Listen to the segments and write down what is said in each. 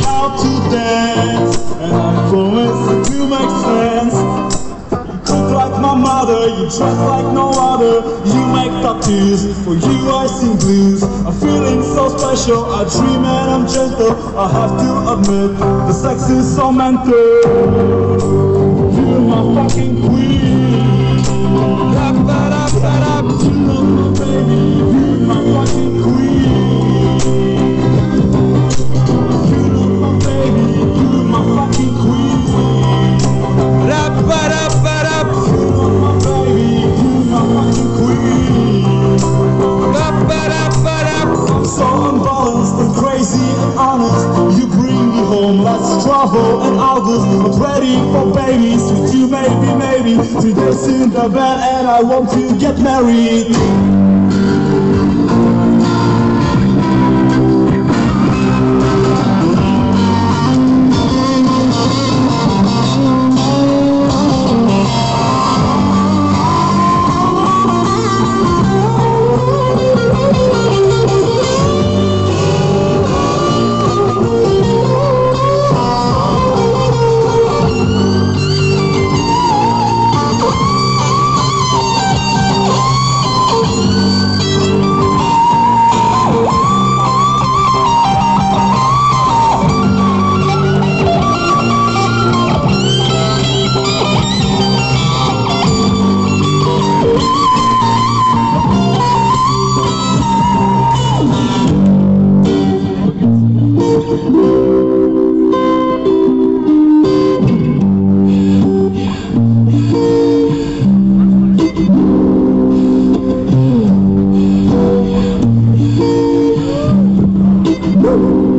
out to dance, and I promise it to make sense. You cook like my mother, you dress like no other, you make tattoos, for you I sing blues. I'm feeling so special, I dream and I'm gentle. I have to admit, the sex is so mental. You're my fucking queen. You know my baby, you're my fucking queen. You know my baby, you're my fucking queen. You know my baby, you're my fucking queen. I'm so unbalanced and crazy and honest. You bring me home, let's travel in August. I'm ready for babies with you, maybe 3 days in the bed and I want to get married.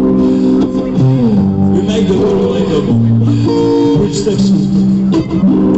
We make the world like a bridge section.